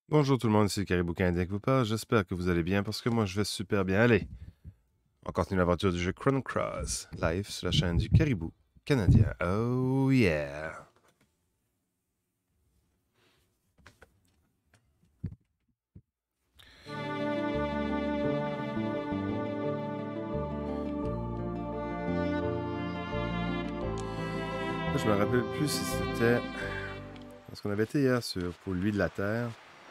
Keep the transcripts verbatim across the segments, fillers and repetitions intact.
Bonjour tout le monde, c'est Caribou Canadien qui vous parle. J'espère que vous allez bien parce que moi je vais super bien. Allez, on continue l'aventure du jeu Chrono Cross live sur la chaîne du Caribou Canadien. Oh yeah! Là, je me rappelle plus si c'était parce qu'on avait été hier sur pour lui de la Terre.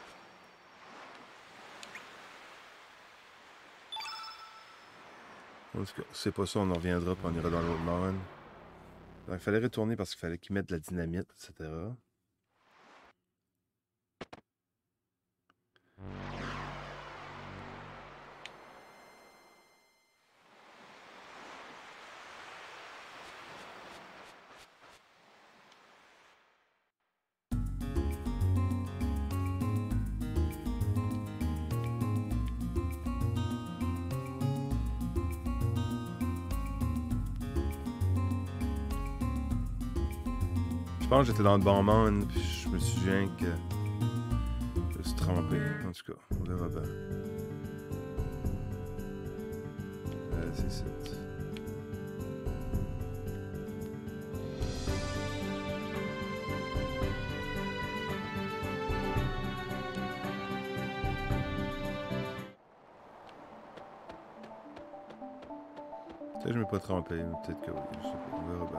En tout cas, c'est pas ça, on en reviendra puis on ira dans l'autre monde. Donc, il fallait retourner parce qu'il fallait qu'il mette de la dynamite, et cetera. Je pense que j'étais dans le bon monde, puis je me souviens que je me suis trompé. En tout cas, on verra bien. Euh, c'est ça. Peut-être que je ne m'ai pas trompé, mais peut-être que oui, je sais pas, on verra bien.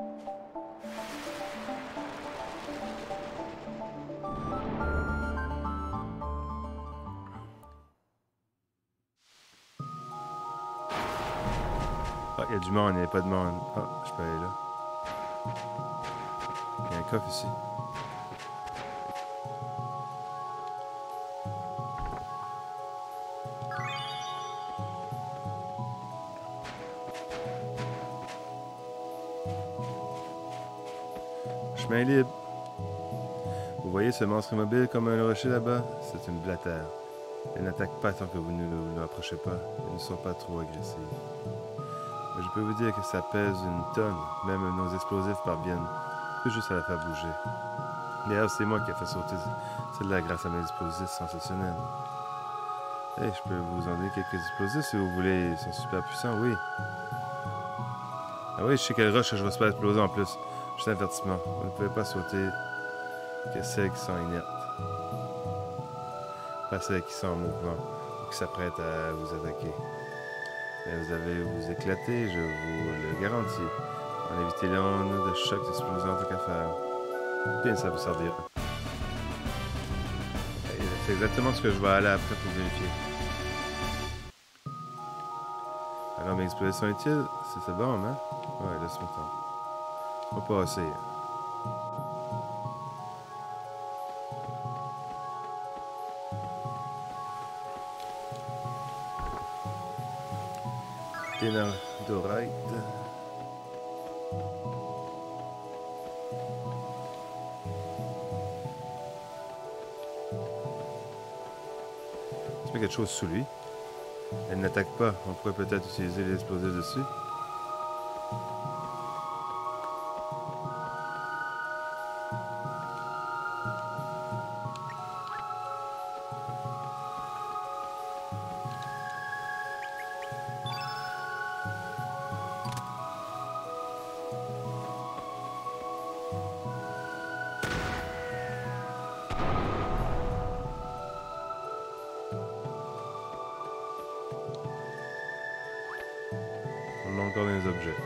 Ah, il y a du monde, il n'y a pas de monde. Ah, je peux aller là. Il y a un coffre ici. Chemin libre. Vous voyez ce monstre immobile comme un rocher là-bas? C'est une blatère. Elle n'attaque pas tant que vous ne vous approchez pas. Elles ne sont pas trop agressives. Mais je peux vous dire que ça pèse une tonne. Même nos explosifs parviennent tout juste à la faire bouger. D'ailleurs, c'est moi qui ai fait sauter celle-là grâce à mes explosifs sensationnels. Hey, je peux vous en donner quelques explosifs si vous voulez. Ils sont super puissants, oui. Ah oui, je sais quelle roche je vais se faire exploser en plus. Juste un avertissement. Vous ne pouvez pas sauter que celles qui sont inertes. Pas celles qui sont en mouvement ou qui s'apprêtent à vous attaquer. Mais vous allez vous éclater, je vous le garantis. En éviter l'onde de choc d'explosion en tant qu'à faire. Bien, ça vous servira. C'est exactement ce que je vais aller après pour vérifier. Alors, mes explosions sont utiles? C'est bon, hein? Ouais, laisse-moi temps. On va passer. Dénardorite. Tu mets quelque chose sous lui. Elle n'attaque pas. On pourrait peut-être utiliser l'explosif dessus. On a encore des objets.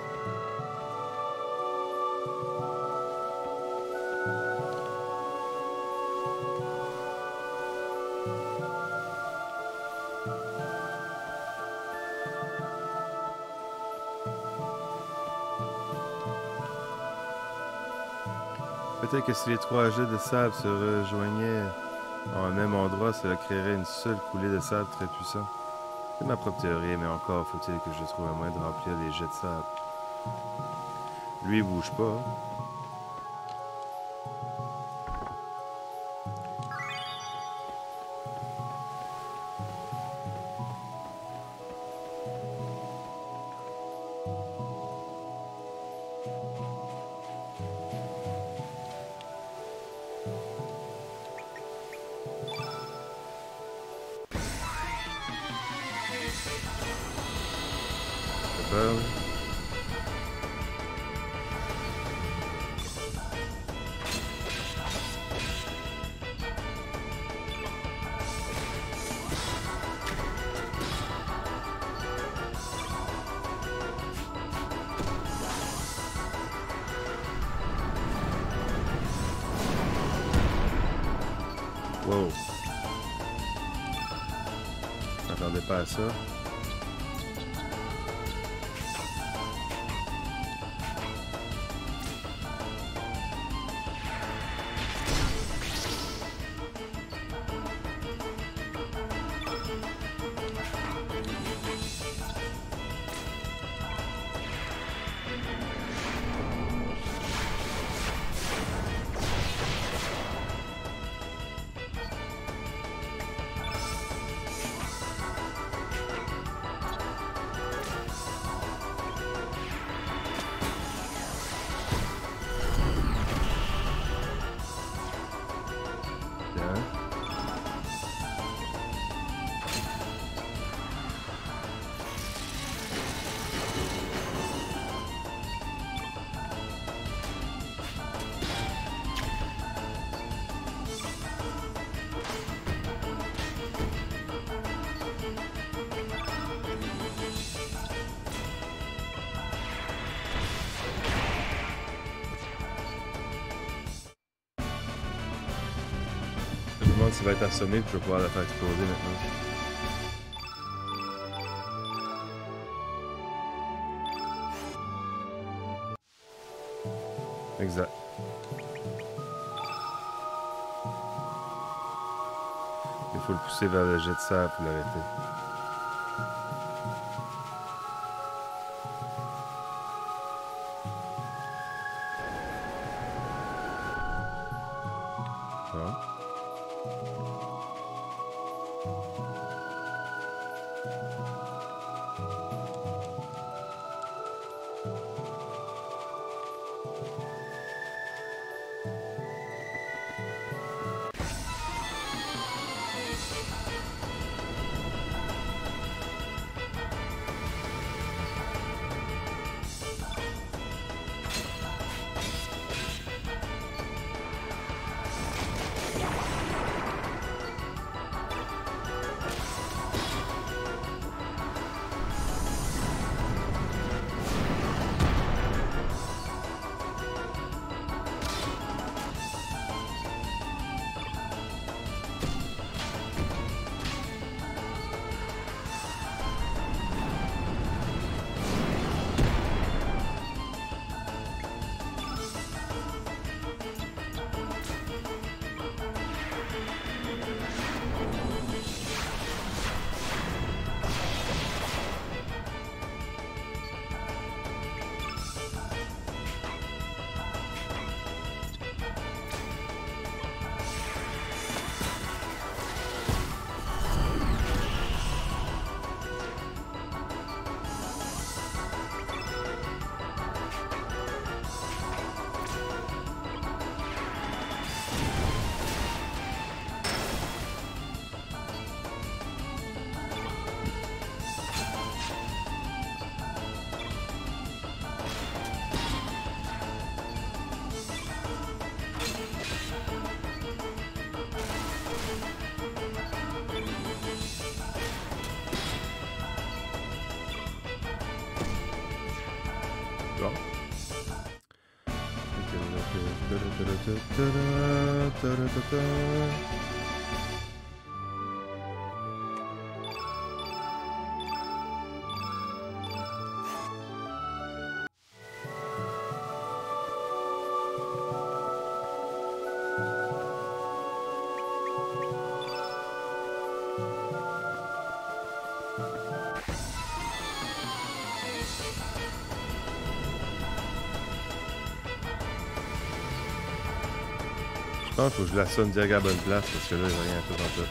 Peut-être que si les trois jets de sable se rejoignaient en un même endroit, cela créerait une seule coulée de sable très puissante. C'est ma propre théorie, mais encore faut-il que je trouve un moyen de remplir les jets de sable. Lui, il bouge pas. peur. Là. Wow. Je m'attendais pas à ça. Je me demande s'il va être assommé, puis je vais pouvoir la faire exploser maintenant. Exact. Il faut le pousser vers le jet de sable pour l'arrêter. Bon. Bon. Je pense qu'il faut que je la sonne direct à la bonne place parce que là, j'ai rien à faire en tout.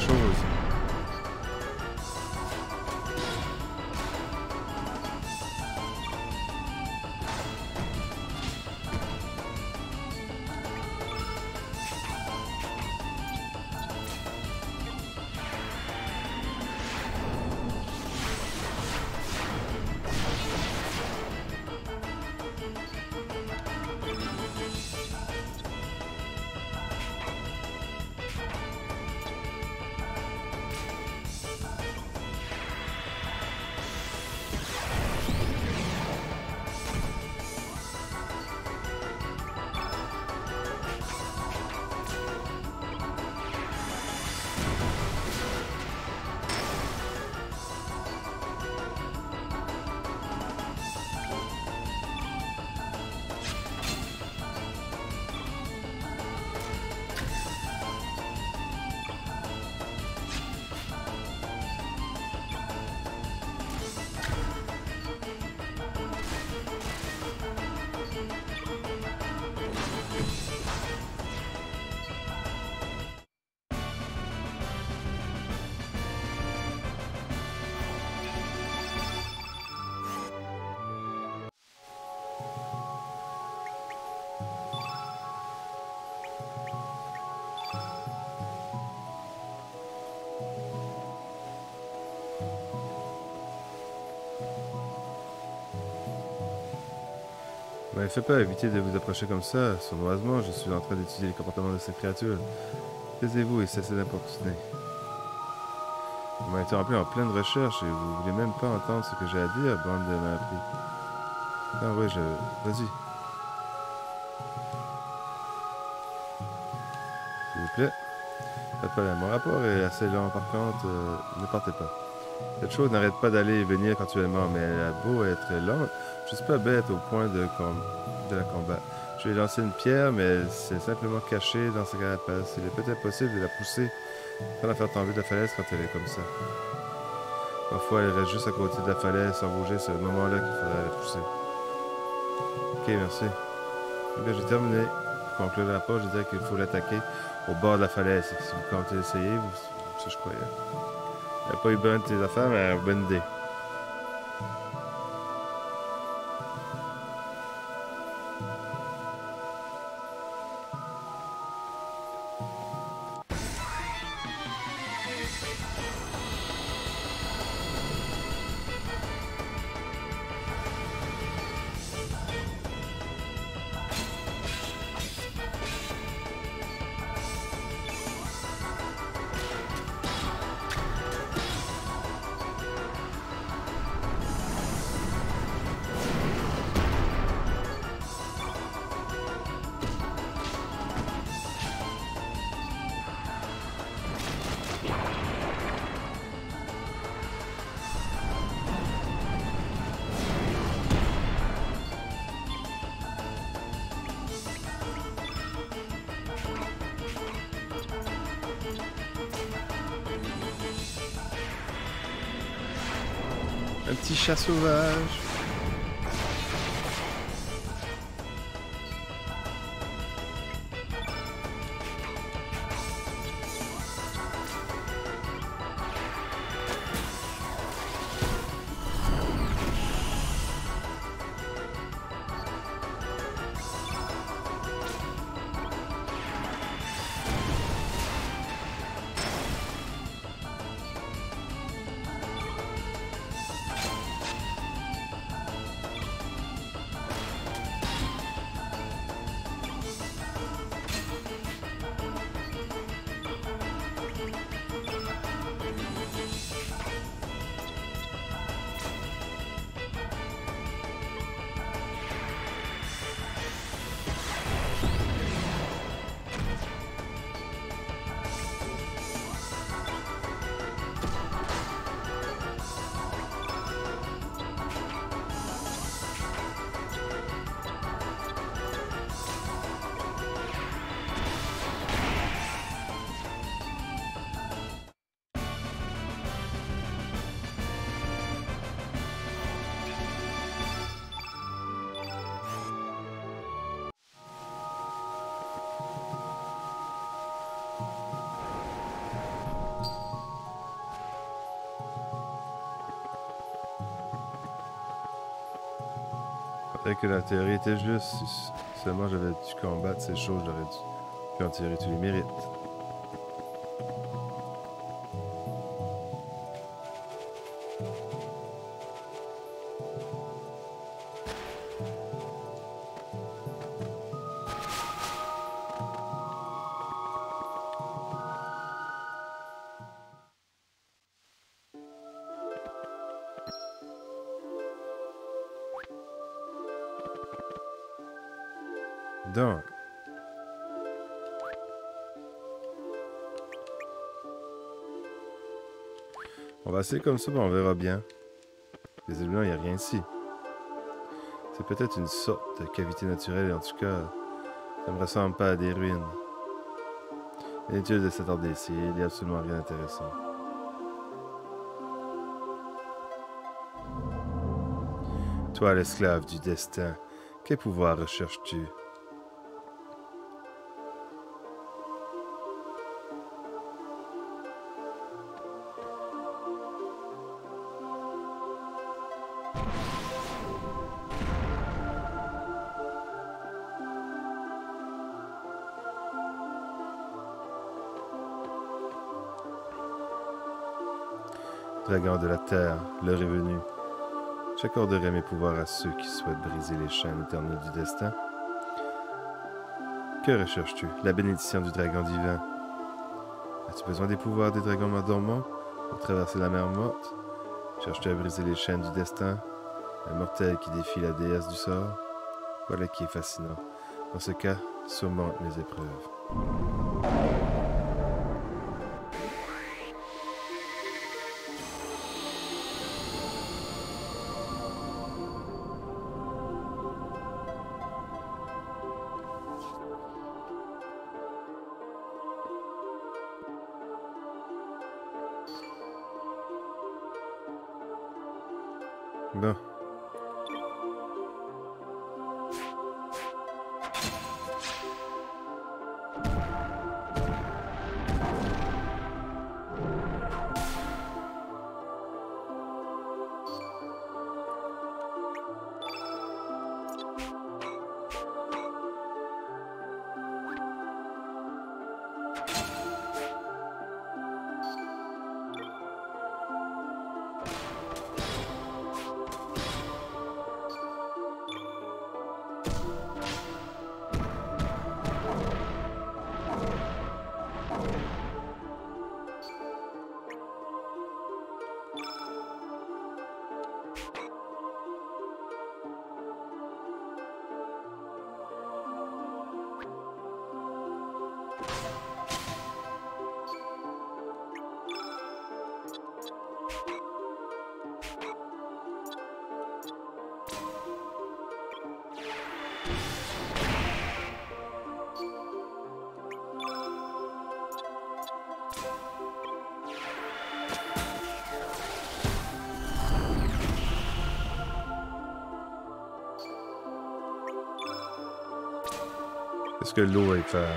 choses. Vous m'avez fait peur, évitez de vous approcher comme ça. Sournoisement, je suis en train d'étudier les comportements de ces créatures. Taisez-vous et cessez d'importuner. Vous m'avez interrompu en pleine recherche et vous voulez même pas entendre ce que j'ai à dire, bande de m'appris. Ah oui, je... Vas-y. S'il vous plaît. Pas de problème. Mon rapport est assez long, par contre, euh, ne partez pas. Cette chose n'arrête pas d'aller et venir continuellement, mais elle a beau être lente, je suis pas bête au point de, de la combattre. Je lui ai lancé une pierre, mais elle s'est simplement cachée dans sa carapace. Il est peut-être possible de la pousser sans la faire tomber de la falaise quand elle est comme ça. Parfois, elle reste juste à côté de la falaise sans bouger. C'est le moment-là qu'il faudra la pousser. Ok, merci. Eh bien, j'ai terminé. Pour conclure le rapport, je dirais qu'il faut l'attaquer au bord de la falaise. Si vous comptez essayer, vous... ça je croyais. Elle n'a pas eu besoin de tes affaires, mais elle a une bonne idée. Un petit chat sauvage. Peut-être que la théorie était juste. Si seulement j'avais dû combattre ces choses, j'aurais dû pu en tirer tous les mérites. Donc, on va essayer comme ça, mais on verra bien. Visiblement, il n'y a rien ici. C'est peut-être une sorte de cavité naturelle, et en tout cas, ça ne me ressemble pas à des ruines. Inutile de s'attarder ici, il n'y a absolument rien d'intéressant. Toi, l'esclave du destin, quel pouvoir recherches-tu? Dragon de la terre, l'heure est venue. J'accorderai mes pouvoirs à ceux qui souhaitent briser les chaînes éternelles du destin. Que recherches-tu? La bénédiction du dragon divin. As-tu besoin des pouvoirs des dragons dormants pour traverser la mer morte? Cherches-tu à briser les chaînes du destin? Un mortel qui défie la déesse du sort? Voilà qui est fascinant. Dans ce cas, surmonte mes épreuves. Bon. Qu'est-ce que l'eau va y faire?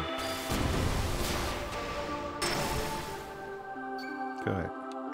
Correct.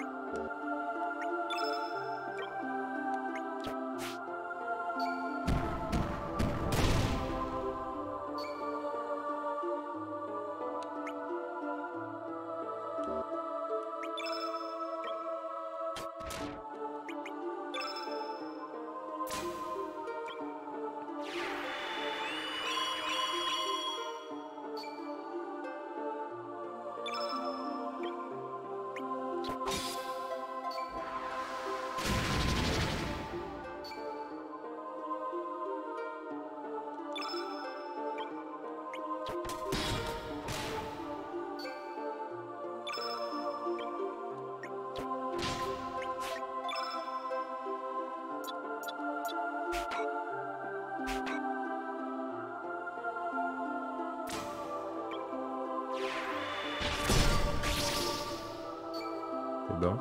C'est bon.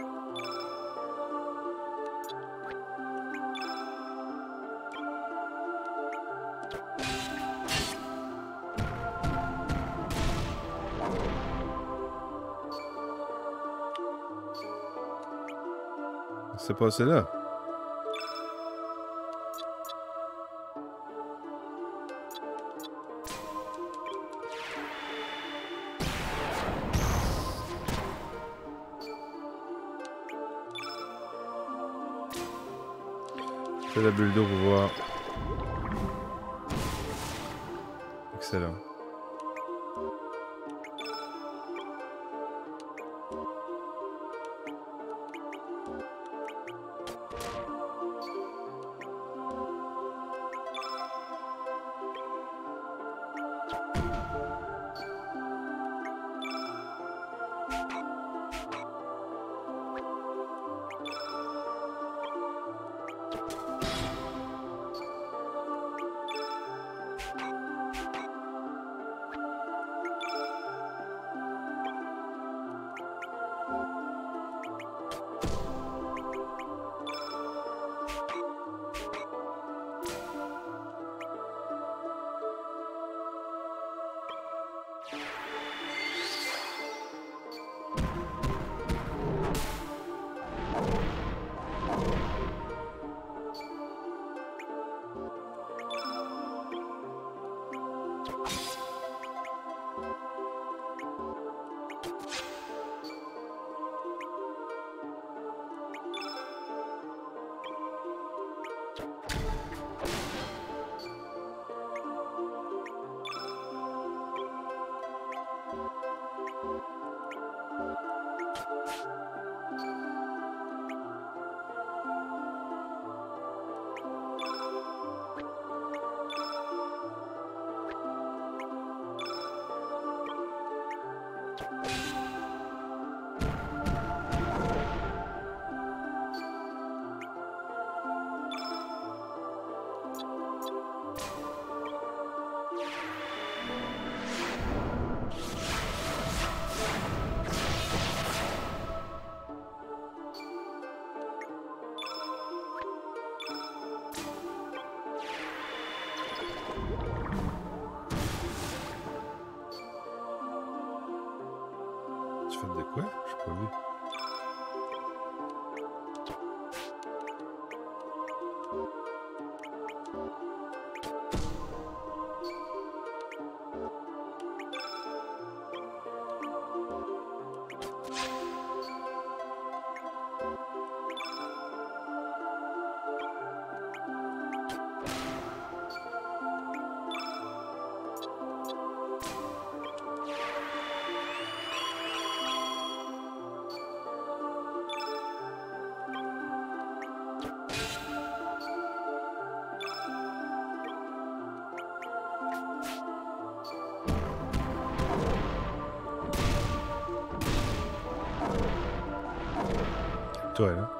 C'est passé là. C'est la bulle d'eau pour voir. Excellent. Tu fais de quoi? Je n'ai pas vu. Toi, là.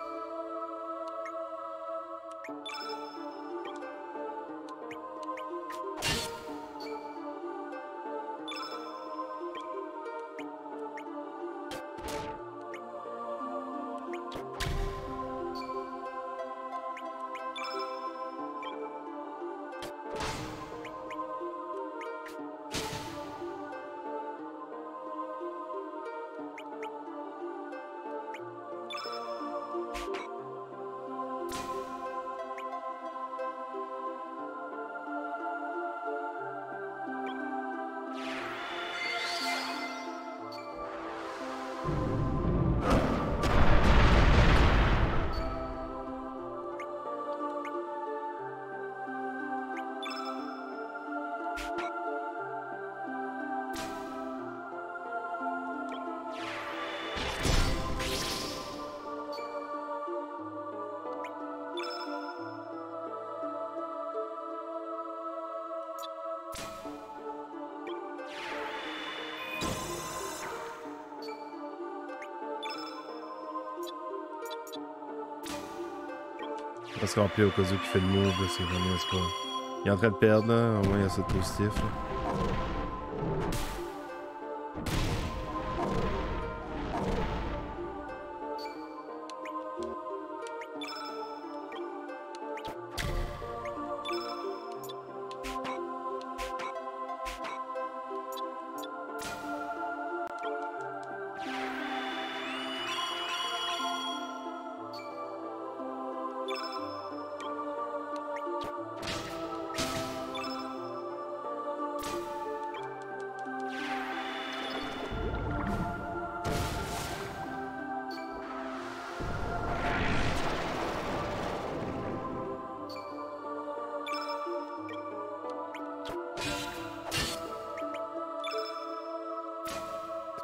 On va se remplir au cas où il fait le move, là, c'est vraiment, c'est pas... Il est en train de perdre, là, au moins il y a ça de positif, là.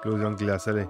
explosion de glace, allez.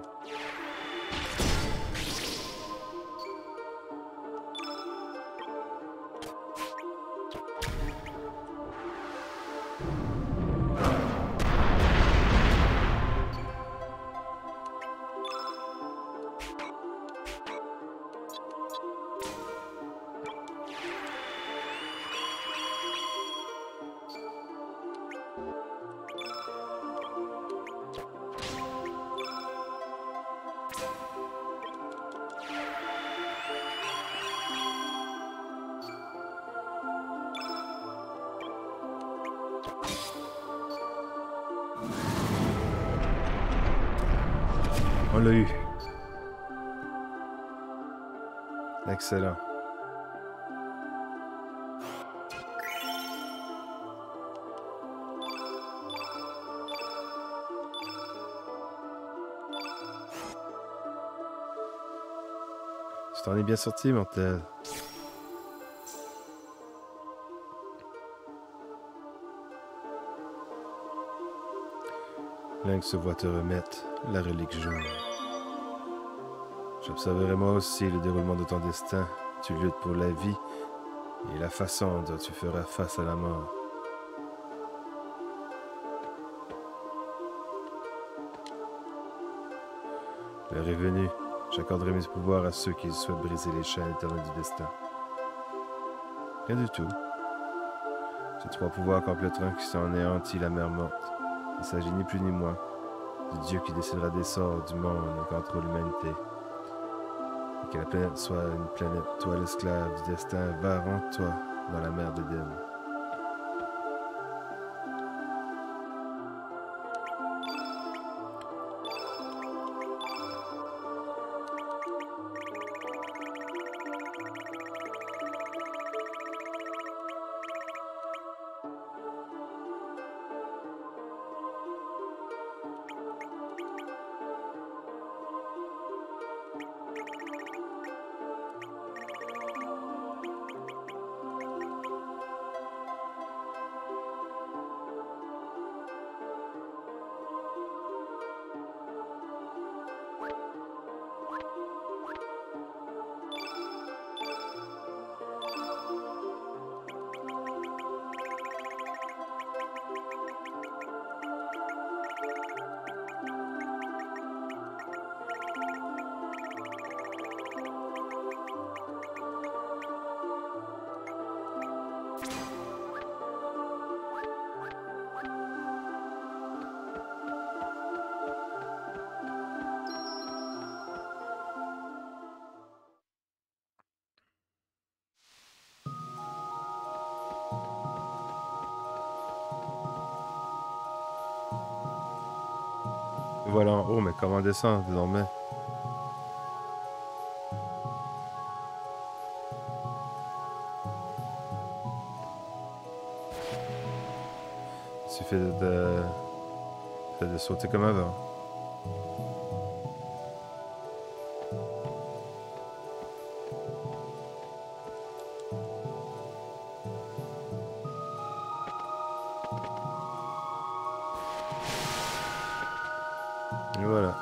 On l'a eu. Excellent. Tu t'en es bien sorti, mortel. Link se voit te remettre la relique jaune. J'observerai moi aussi le déroulement de ton destin. Tu luttes pour la vie et la façon dont tu feras face à la mort. L'heure est venue. J'accorderai mes pouvoirs à ceux qui souhaitent briser les chaînes éternelles du destin. Rien du tout. Ces trois pouvoirs compléteront qui sont anéantis la mer morte. Il ne s'agit ni plus ni moins du Dieu qui décidera des sorts du monde et contrôle l'humanité. Et que la planète soit une planète, toi l'esclave du destin, va avant toi dans la mer d'Éden. Voilà en haut, mais comment descendre désormais? Il suffit de, de, de sauter comme avant. Et voilà.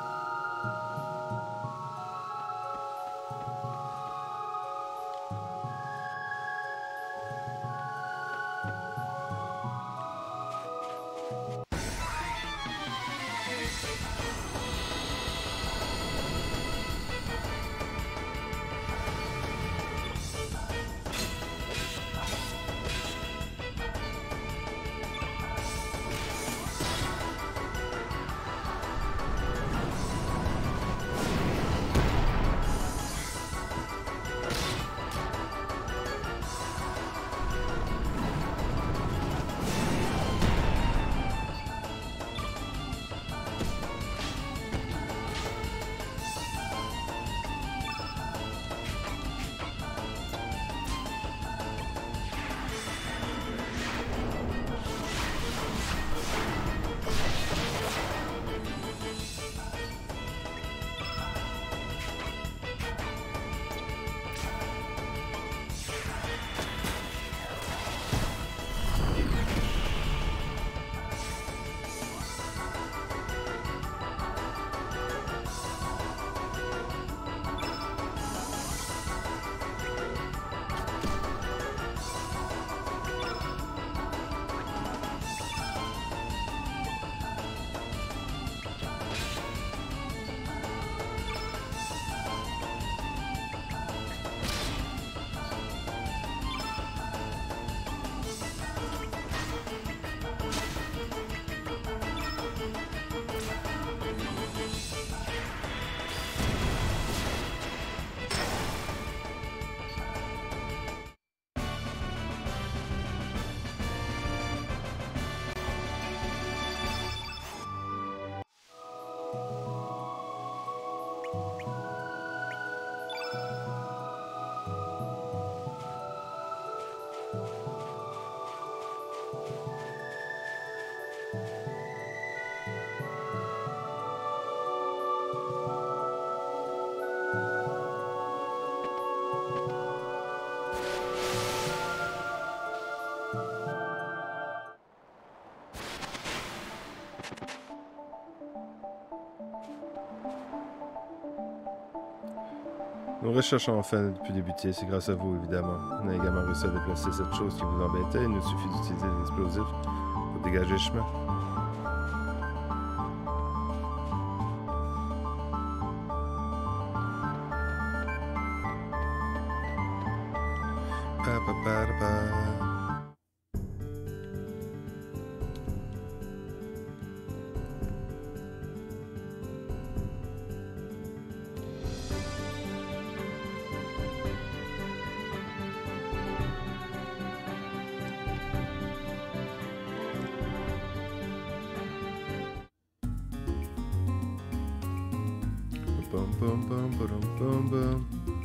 Nos recherches ont enfin pu débuter, c'est grâce à vous, évidemment. On a également réussi à déplacer cette chose qui vous embêtait. Il nous suffit d'utiliser des explosifs pour dégager le chemin. Pa, pa, pa, pa. Bum, bum, bum, bum, bum, bum.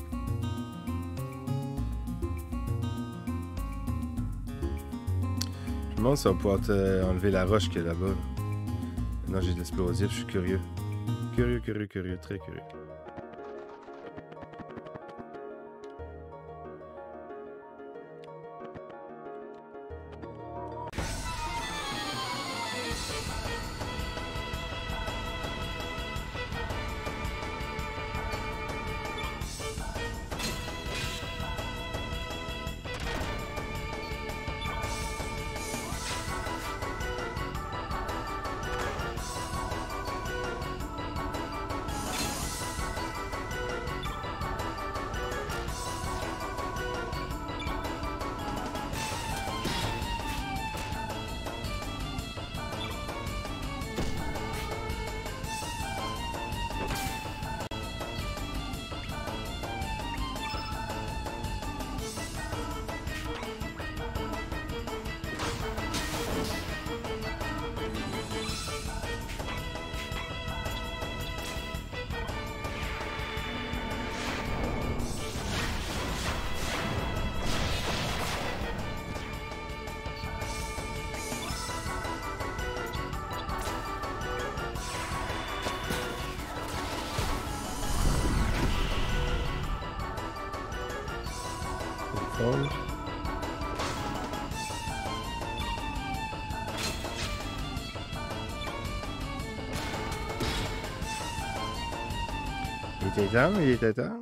Je me demande si on va pouvoir te enlever la roche qui est là-bas. Maintenant j'ai de l'explosif, je suis curieux. Curieux, curieux, curieux, très curieux. Fun. Il était temps, il était temps.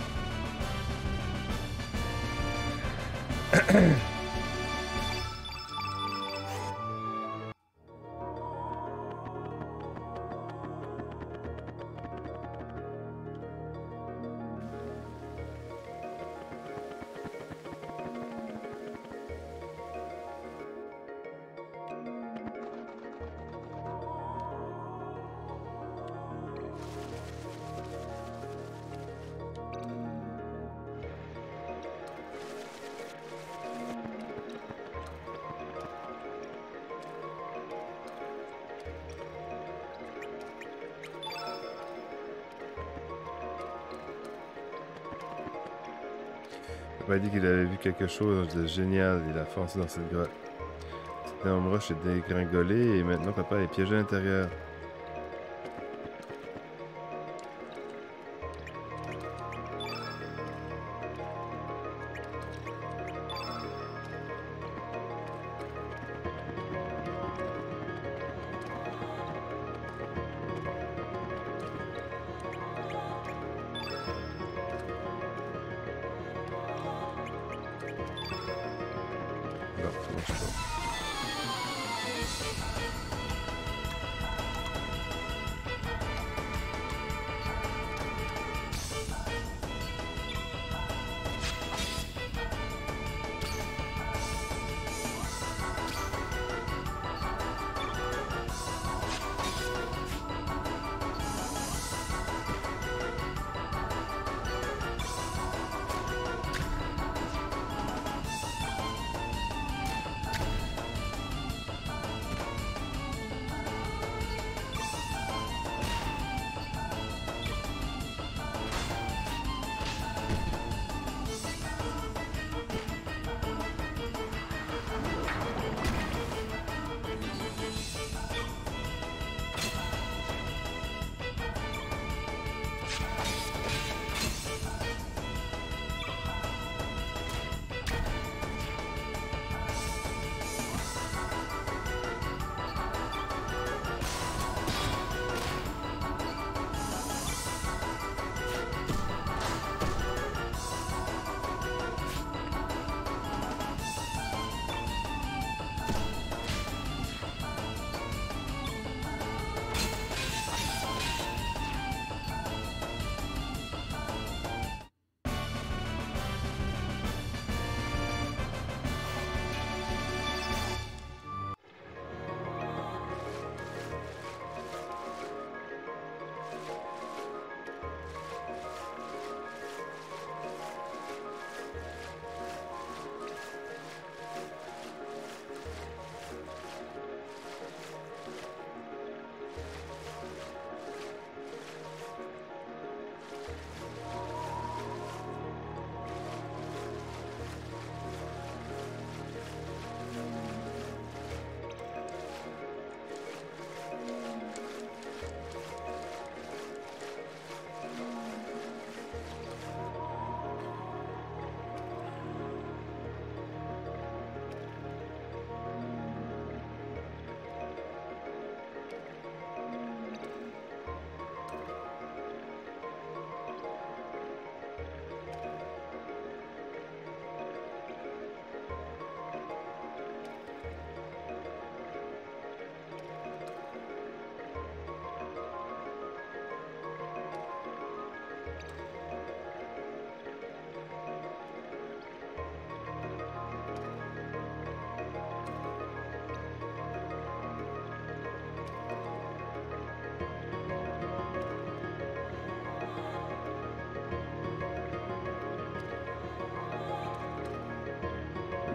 Il m'a dit qu'il avait vu quelque chose de génial. Il a foncé dans cette grotte. Cette énorme roche est dégringolée et maintenant papa est piégé à l'intérieur. Non, ça marche pas.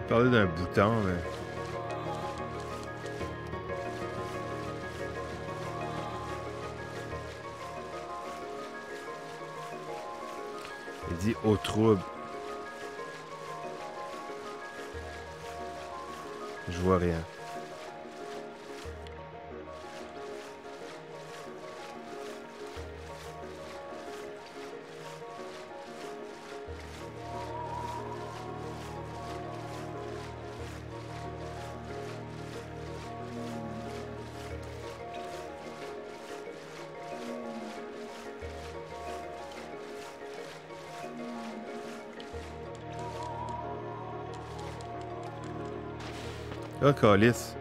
Parler d'un bouton, mais... Il dit au trouble. Je vois rien. Ah, calice.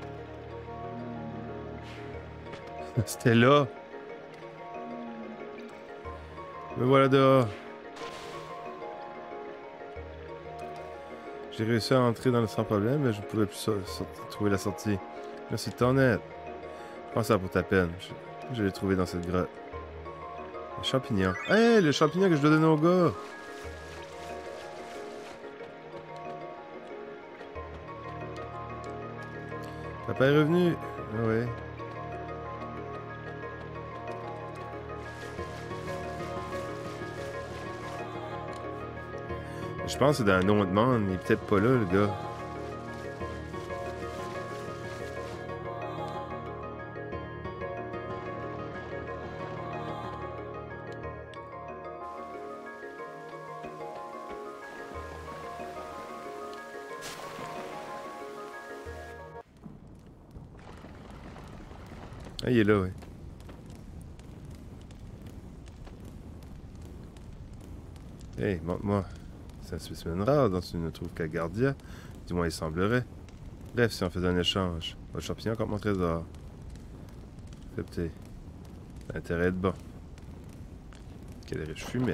C'était là. Me voilà dehors. J'ai réussi à entrer dans le sans problème, mais je ne pouvais plus so so trouver la sortie. Merci de ton aide. Je pense que ça pour ta peine. Je, je l'ai trouvé dans cette grotte. Le champignon. Hé, hey, le champignon que je dois donner au gars. Papa est revenu. Ah ouais. Je pense que c'est dans un autre monde. Il est peut-être pas là, le gars. Ah, il est là, oui. Hey, montre-moi. C'est un spécimen rare dont tu ne trouves qu'à Gardia. Du moins, il semblerait. Bref, si on faisait un échange. Votre champignon contre mon trésor. Accepté. L'intérêt est bon. Quelle riche fumée.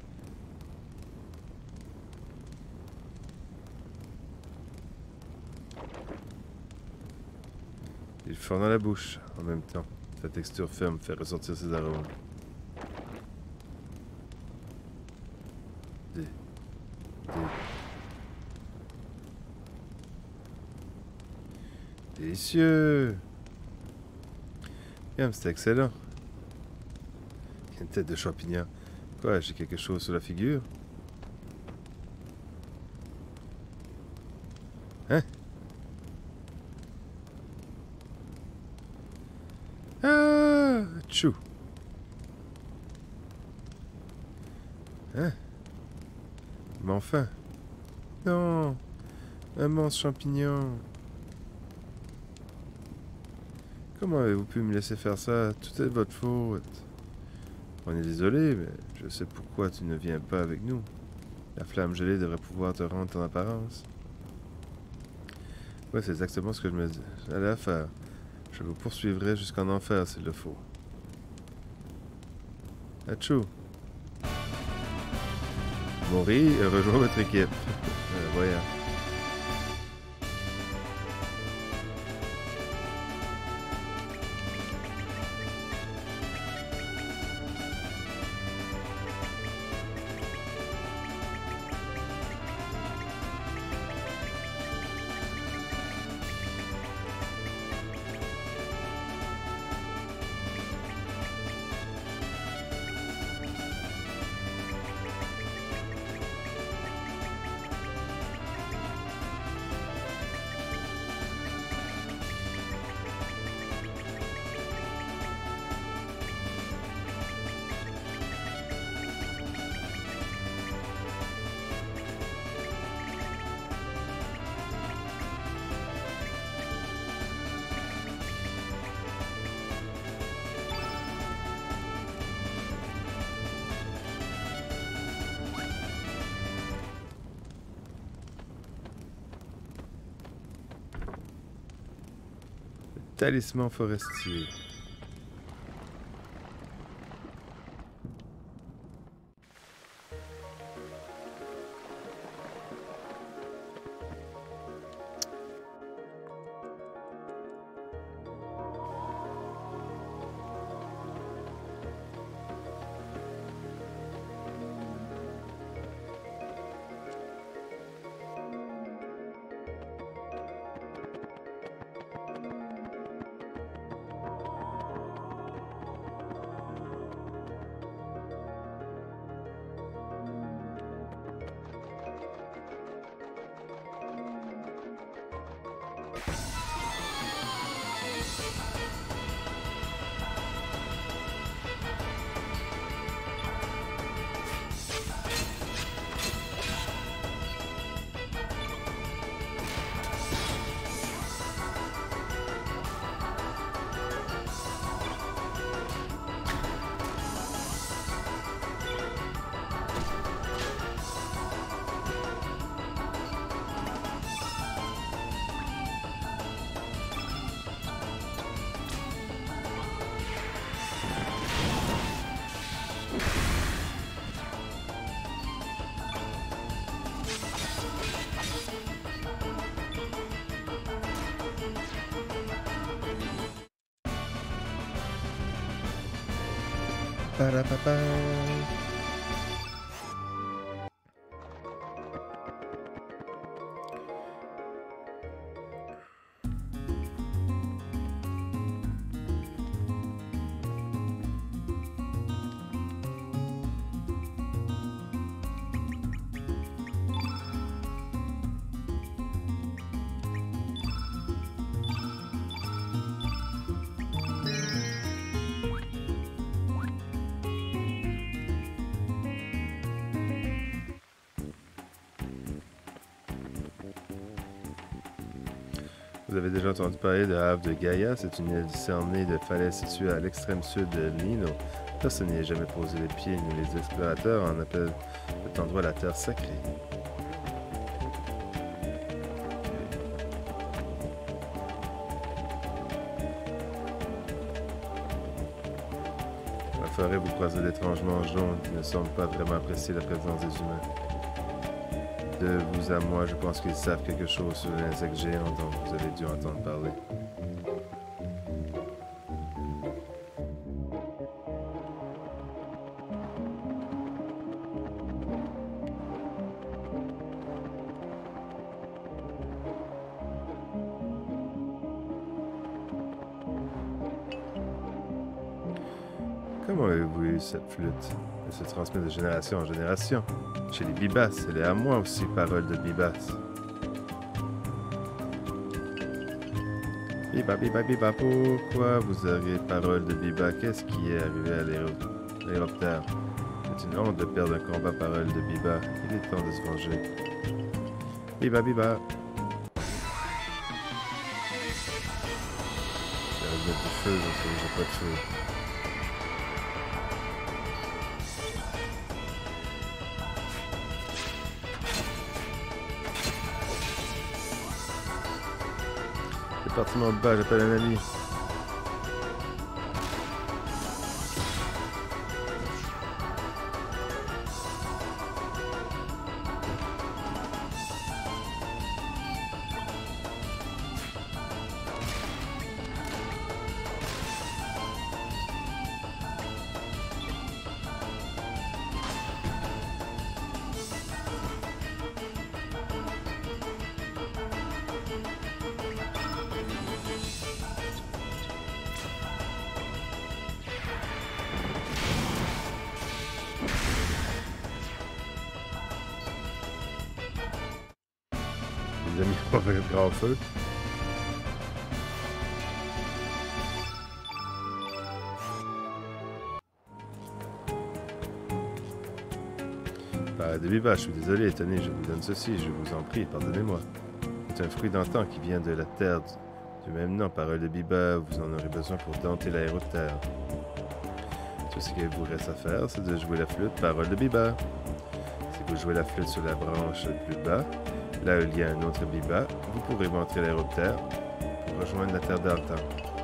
Il fond dans la bouche en même temps. Sa texture ferme fait ressortir ses arômes. Des... Des... Délicieux! Miam, c'est excellent. Il y a une tête de champignon. Quoi, j'ai quelque chose sur la figure? Hein? Ah! Tchou! Hein? Mais enfin! Non! Un monstre champignon! Comment avez-vous pu me laisser faire ça? Tout est de votre faute. On est désolé, mais je sais pourquoi tu ne viens pas avec nous. La flamme gelée devrait pouvoir te rendre ton apparence. Ouais, c'est exactement ce que je me dis. J'allais faire. Je vous poursuivrai jusqu'en enfer s'il le faut. Achou! Mori, rejoins votre équipe. euh, voyons. Talisman forestier. Parapapa. Vous avez déjà entendu parler de Havre de Gaïa. C'est une île cernée de falaises située à l'extrême sud de Nino. Personne n'y a jamais posé les pieds, ni les explorateurs en appellent cet endroit la terre sacrée. Dans la forêt, vous croisez d'étranges manches jaunes qui ne semblent pas vraiment apprécier la présence des humains. De vous à moi, je pense qu'ils savent quelque chose sur les insectes géants dont vous avez dû entendre parler. Comment avez-vous eu cette flûte? Elle se transmet de génération en génération. Chez les Bibas, elle est à moi aussi, parole de Bibas. Biba, Biba, Biba, pourquoi vous auriez parole de Biba? Qu'est-ce qui est arrivé à l'aéroptère? C'est une honte de perdre un combat, parole de Biba. Il est temps de se venger. Biba, Biba. Je vais mettre du feu parce que j'ai pas de feu. Département bas, j'appelle un ami. Les amis ont fait un grand feu. Bah, de Biba, je suis désolé, tenez, je vous donne ceci, je vous en prie, pardonnez-moi. C'est un fruit d'antan qui vient de la terre du même nom, parole de Biba, vous en aurez besoin pour dompter l'aéroterre. Tout ce qu'il vous reste à faire, c'est de jouer la flûte, parole de Biba. Si vous jouez la flûte sur la branche plus bas, là où il y a un autre Biba, vous pourrez montrer l'aéroptère pour rejoindre la terre d'antan.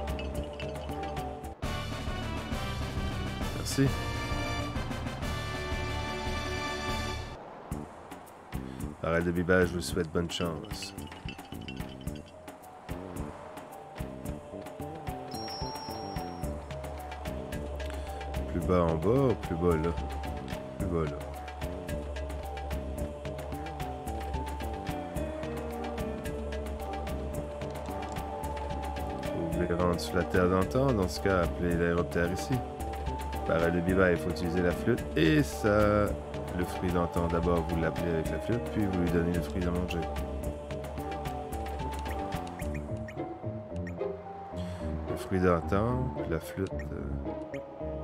Merci. Parole de Biba, je vous souhaite bonne chance. Plus bas en bas ou plus bas là? Plus bas là. Vous voulez rendre sur la terre d'antan? Dans ce cas, appelez l'aéroptère ici. Parole de Biba, il faut utiliser la flûte et ça... Le fruit d'antan, d'abord vous l'appelez avec la flûte, puis vous lui donnez le fruit à manger. Le fruit d'antan, puis la flûte... Euh...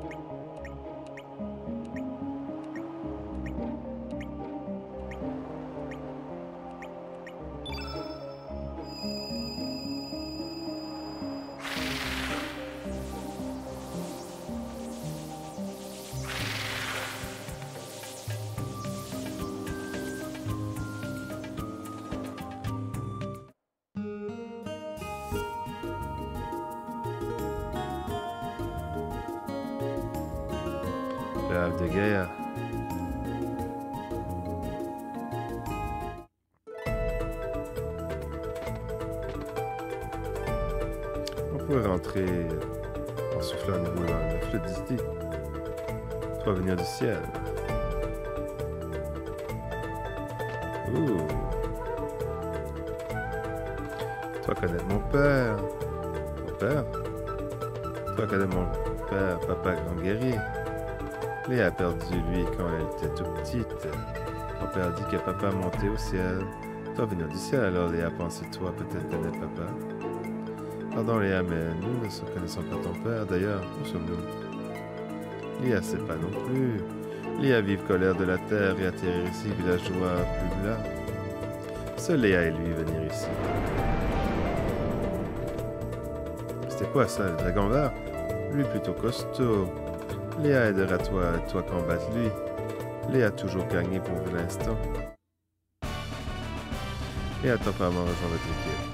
Le Havre de Gaïa. On pourrait rentrer en soufflant à nouveau dans la flûte d'ici. Toi venir du ciel. Ouh. Toi connaître mon père. Mon père? Toi connaître mon père, papa grand guerrier. Léa a perdu lui quand elle était tout petite. Mon père dit que papa montait au ciel. Toi venir du ciel, alors Léa pensait toi peut-être connaître papa. Pardon Léa, mais nous ne connaissons pas ton père. D'ailleurs, où sommes-nous? Léa sait pas non plus. Léa vive colère de la terre et atterrir ici, villageois plus blanc. Seul Léa et lui venir ici. C'était quoi ça, le dragon vert? Lui plutôt costaud. Léa aidera toi, toi combattre lui. Léa a toujours gagné pour l'instant. Et attends pas avant de rejoindre votre équipe.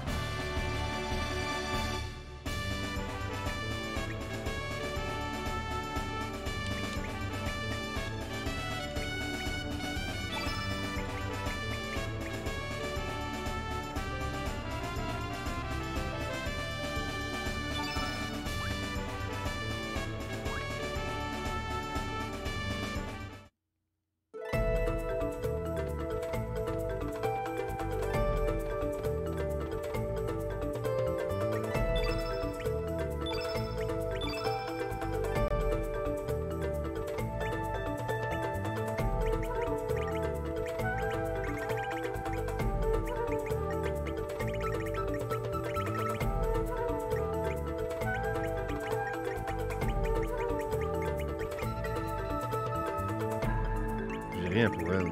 J'ai rien pour elle.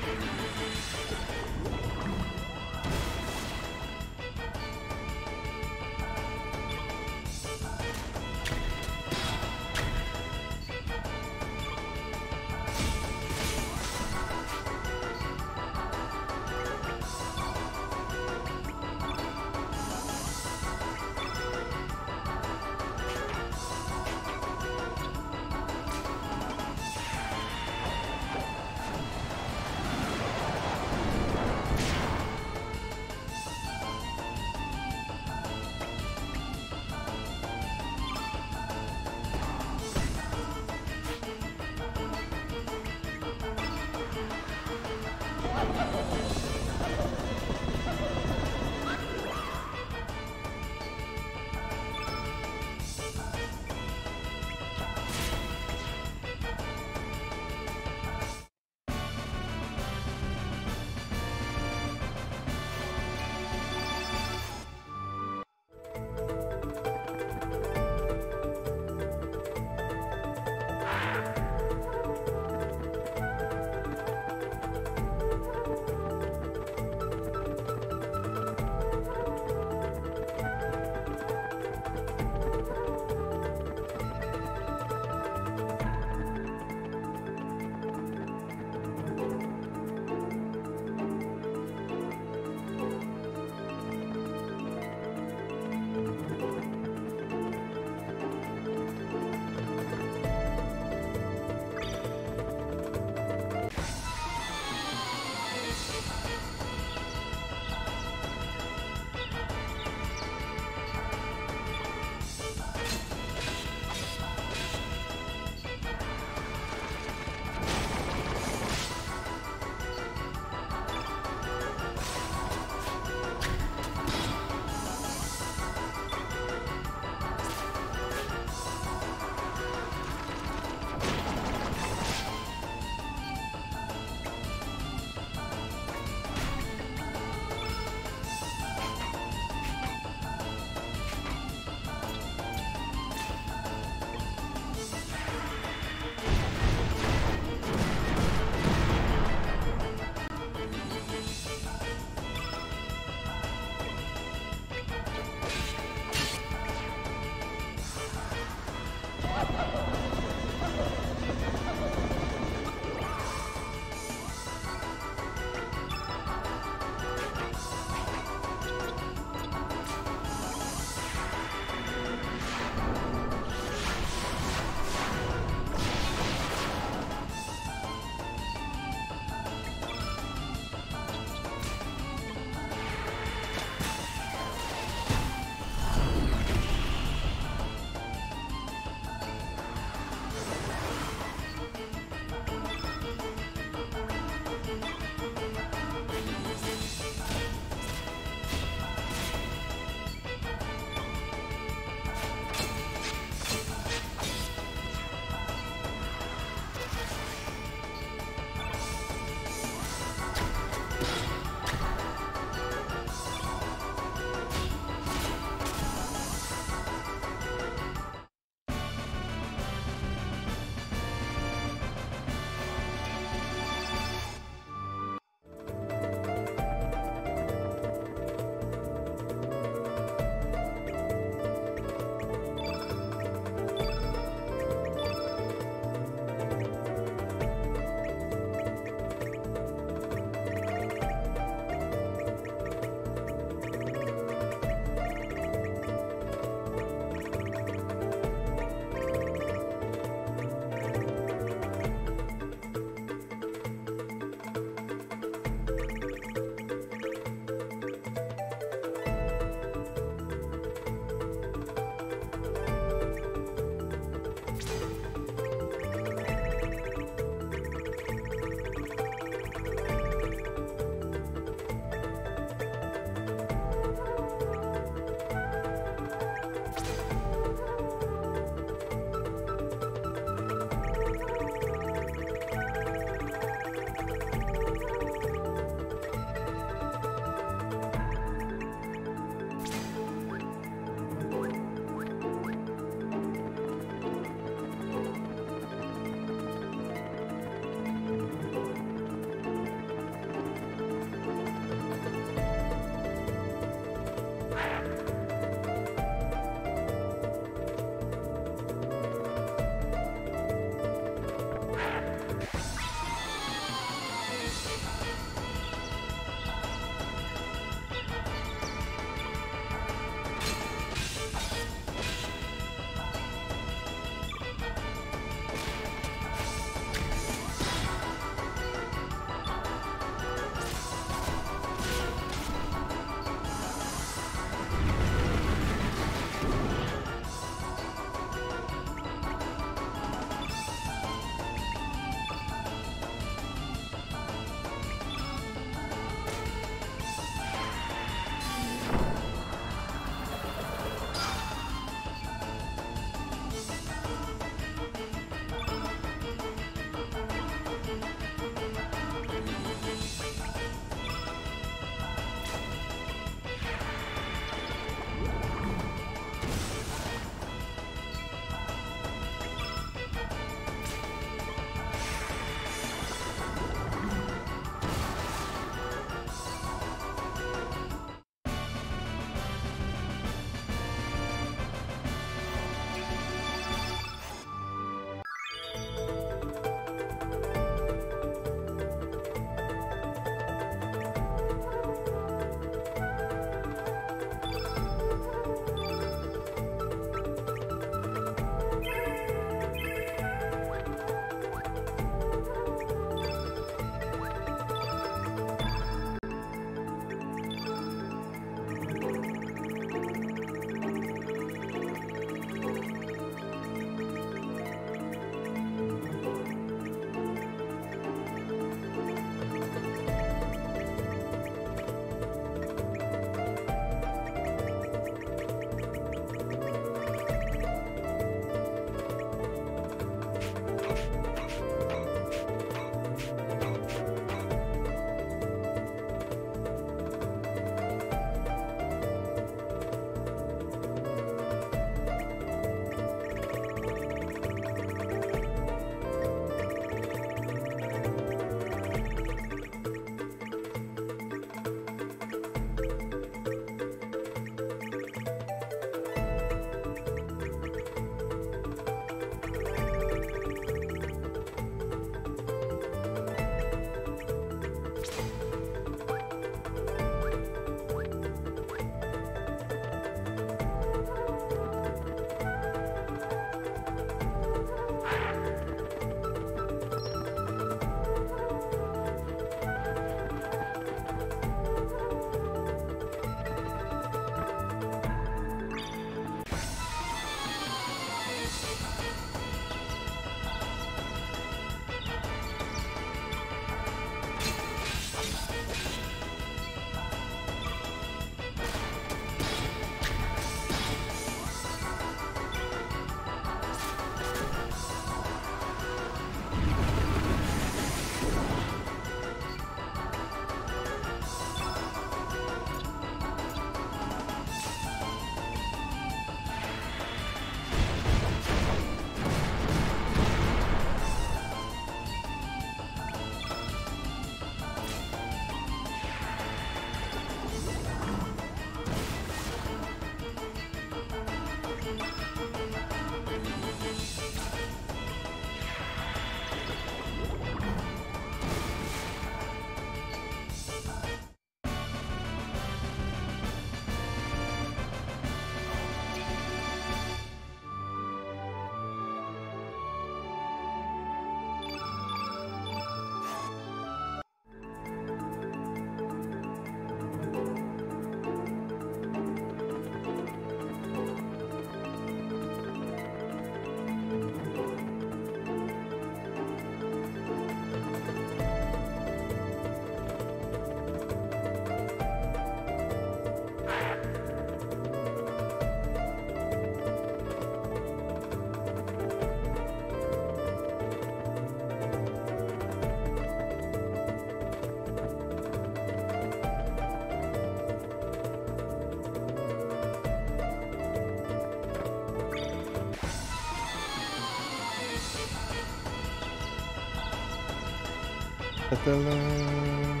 Ta-ta-da.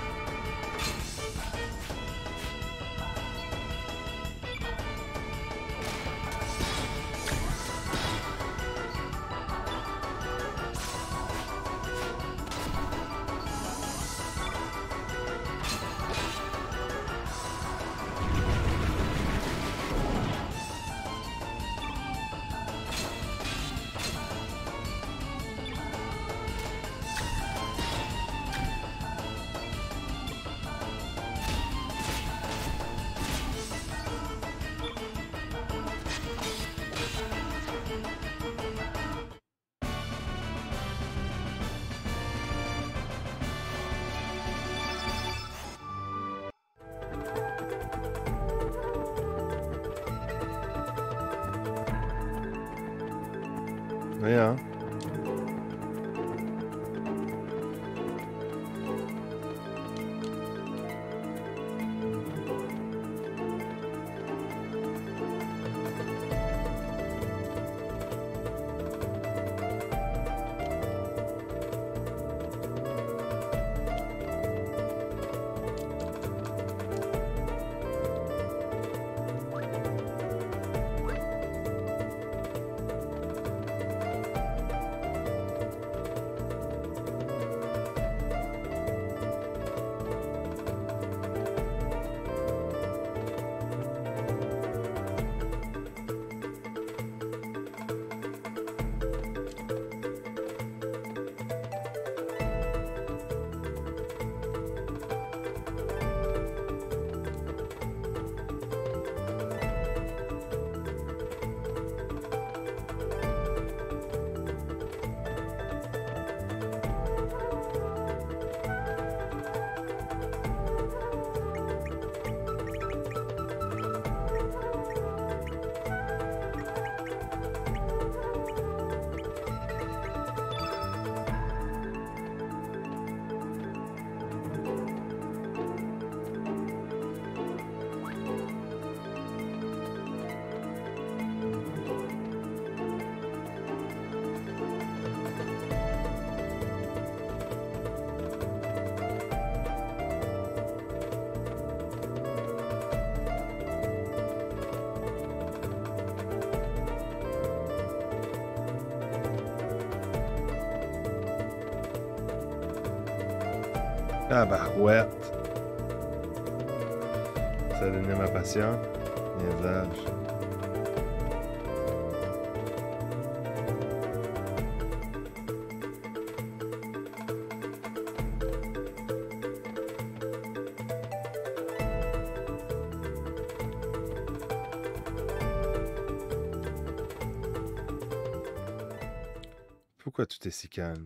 Rien. Ah bah ouais. Ça a donné ma passion. Niaisage. Pourquoi tout est si calme?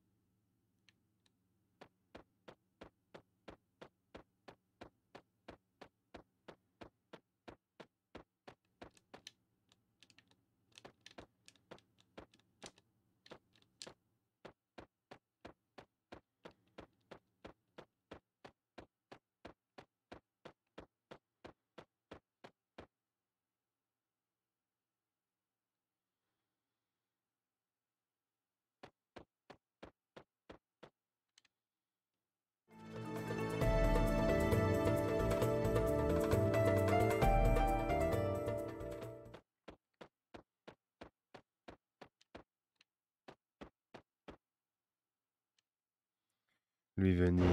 Lui venir.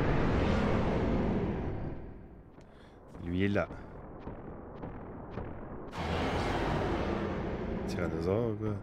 Lui est là. Tyrannosaure, quoi.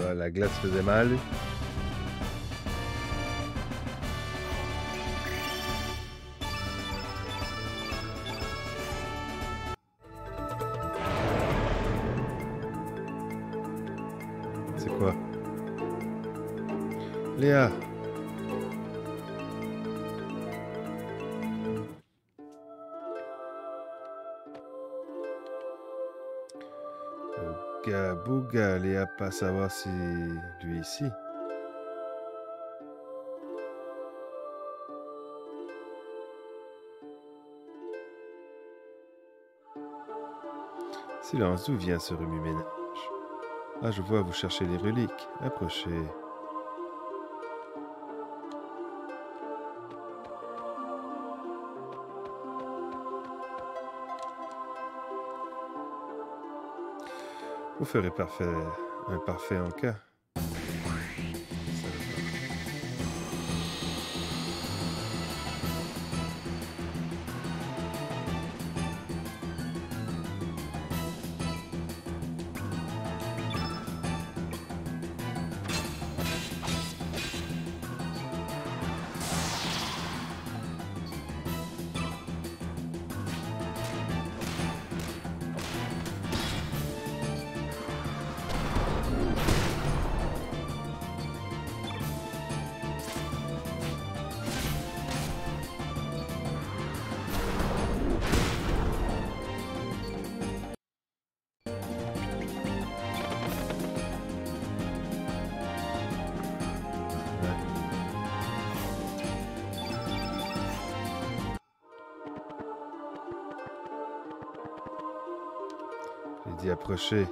Ah, la glace faisait mal. C'est quoi? Léa! Ouga bouga, Léa pas savoir si lui ici. Silence, d'où vient ce remue-ménage? Ah, je vois, vous cherchez les reliques. Approchez. Vous ferez parfait, un parfait en cas. J'ai dit approcher.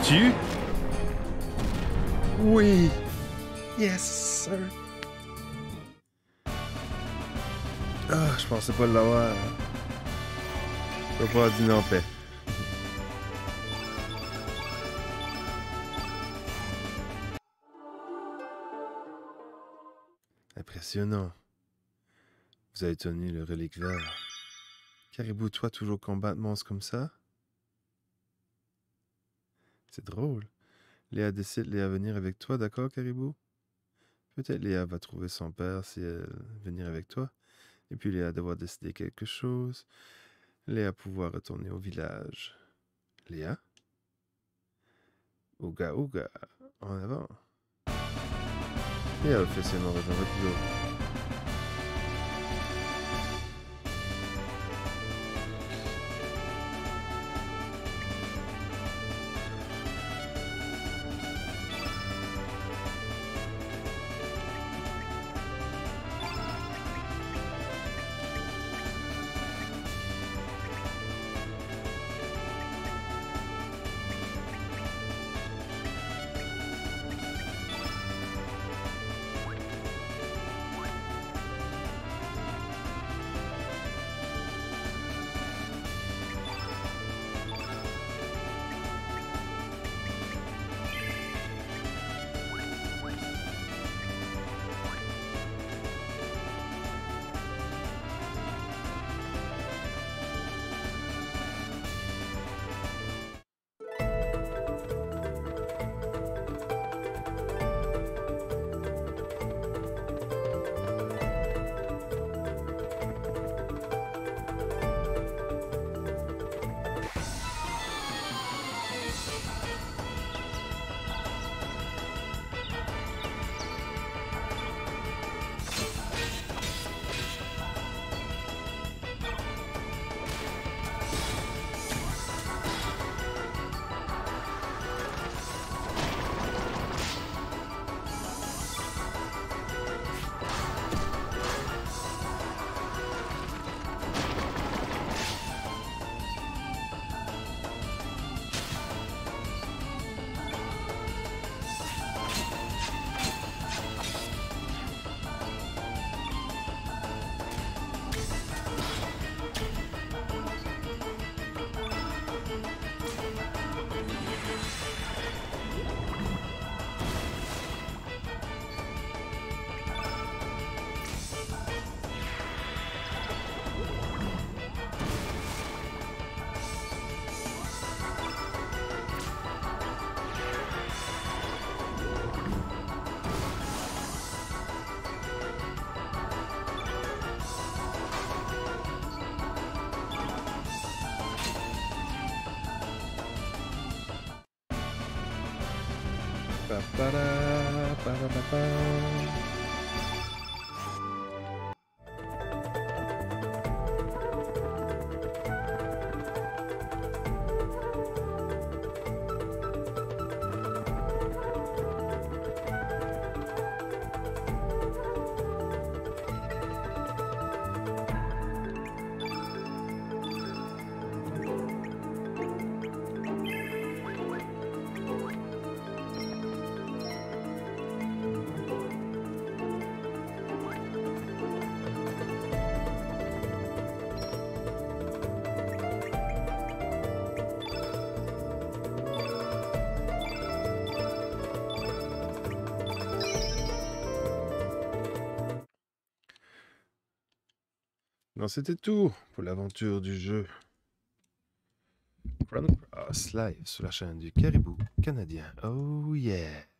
tue? Oui! Yes, sir! Ah, je pensais pas l'avoir. Je vais pouvoir dîner en paix. Impressionnant. Vous avez tenu le relique vert. Caribou, toi, toujours combattre monstres comme ça? C'est drôle. Léa décide Léa venir avec toi, d'accord, Caribou? Peut-être Léa va trouver son père si elle venir avec toi. Et puis Léa devoir décider quelque chose. Léa pouvoir retourner au village. Léa? Ouga ouga, en avant. Léa officiellement rejoint votre bureau. Pa-pa-da, pa-da-pa-pa. Non, c'était tout pour l'aventure du jeu Chrono Cross live sur la chaîne du Caribou canadien. Oh yeah!